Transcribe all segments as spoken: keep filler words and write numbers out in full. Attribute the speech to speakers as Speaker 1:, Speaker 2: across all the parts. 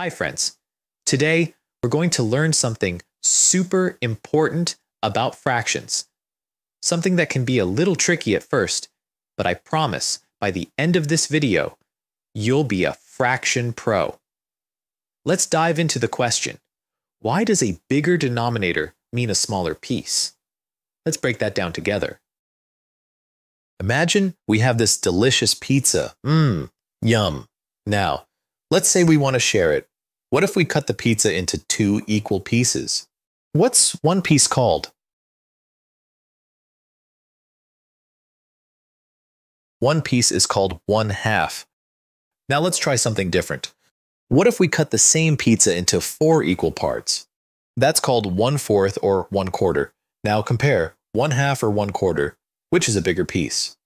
Speaker 1: Hi friends. Today we're going to learn something super important about fractions. Something that can be a little tricky at first, but I promise by the end of this video, you'll be a fraction pro. Let's dive into the question. Why does a bigger denominator mean a smaller piece? Let's break that down together. Imagine we have this delicious pizza. Mmm, yum. Now, let's say we want to share it. What if we cut the pizza into two equal pieces? What's one piece called? One piece is called one half. Now let's try something different. What if we cut the same pizza into four equal parts? That's called one fourth or one quarter. Now compare one half or one quarter. Which is a bigger piece?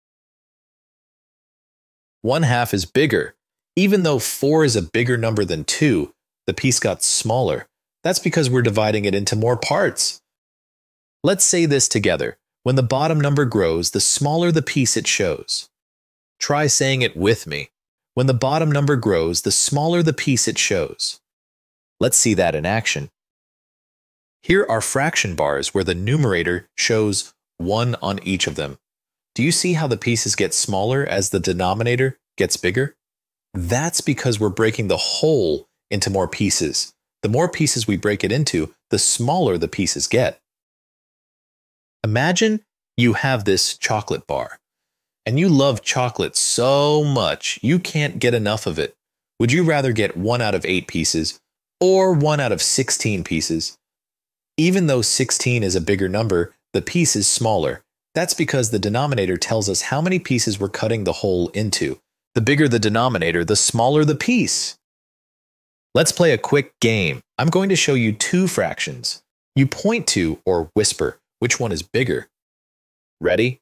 Speaker 1: One half is bigger. Even though four is a bigger number than two, the piece got smaller. That's because we're dividing it into more parts. Let's say this together. When the bottom number grows, the smaller the piece it shows. Try saying it with me. When the bottom number grows, the smaller the piece it shows. Let's see that in action. Here are fraction bars where the numerator shows one on each of them. Do you see how the pieces get smaller as the denominator gets bigger? That's because we're breaking the whole into more pieces. The more pieces we break it into, the smaller the pieces get. Imagine you have this chocolate bar, and you love chocolate so much you can't get enough of it. Would you rather get one out of eight pieces or one out of sixteen pieces? Even though sixteen is a bigger number, the piece is smaller. That's because the denominator tells us how many pieces we're cutting the whole into. The bigger the denominator, the smaller the piece. Let's play a quick game. I'm going to show you two fractions. You point to or whisper which one is bigger. Ready?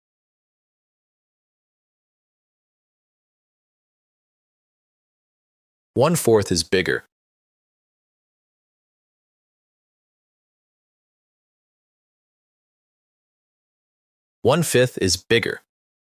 Speaker 1: One fourth is bigger. One fifth is bigger.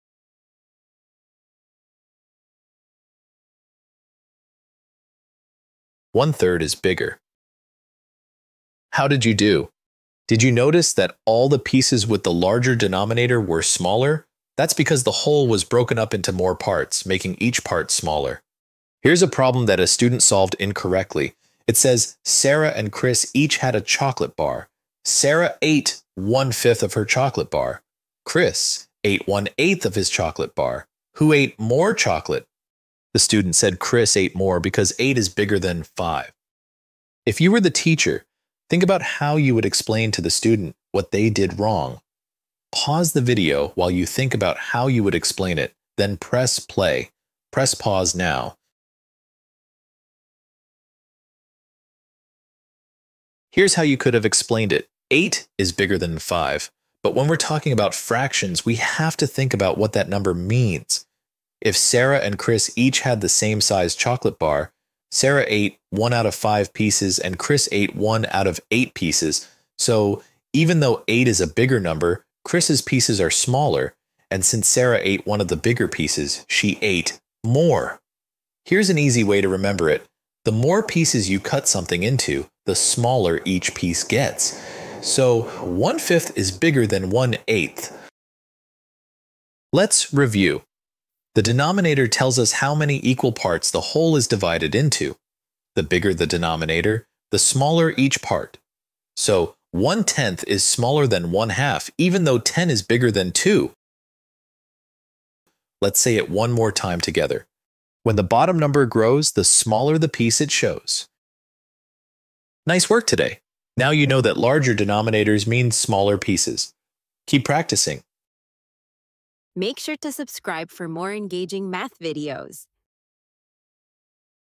Speaker 1: One third is bigger. How did you do? Did you notice that all the pieces with the larger denominator were smaller? That's because the whole was broken up into more parts, making each part smaller. Here's a problem that a student solved incorrectly. It says Sarah and Chris each had a chocolate bar. Sarah ate one-fifth of her chocolate bar. Chris ate one-eighth of his chocolate bar. Who ate more chocolate? The student said Chris ate more because eight is bigger than five. If you were the teacher, think about how you would explain to the student what they did wrong. Pause the video while you think about how you would explain it, then press play. Press pause now. Here's how you could have explained it. eight is bigger than five. But when we're talking about fractions, we have to think about what that number means. If Sarah and Chris each had the same size chocolate bar, Sarah ate one out of five pieces and Chris ate one out of eight pieces. So even though eight is a bigger number, Chris's pieces are smaller. And since Sarah ate one of the bigger pieces, she ate more. Here's an easy way to remember it. The more pieces you cut something into, the smaller each piece gets. So one-fifth is bigger than one-eighth. Let's review. The denominator tells us how many equal parts the whole is divided into. The bigger the denominator, the smaller each part. So one-tenth is smaller than one-half, even though ten is bigger than two. Let's say it one more time together. When the bottom number grows, the smaller the piece it shows. Nice work today. Now you know that larger denominators mean smaller pieces. Keep practicing.
Speaker 2: Make sure to subscribe for more engaging math videos.